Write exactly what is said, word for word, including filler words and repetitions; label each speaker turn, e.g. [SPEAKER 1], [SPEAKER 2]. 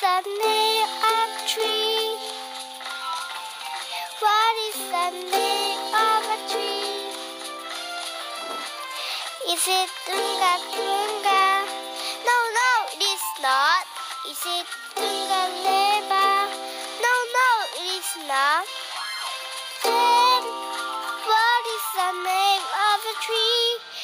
[SPEAKER 1] the name of a tree? What is the name of a tree? Is it Tunga Tunga? No, no, it is not. Is it Tunga Leba? No, no, it is not. Then, what is the name of a tree?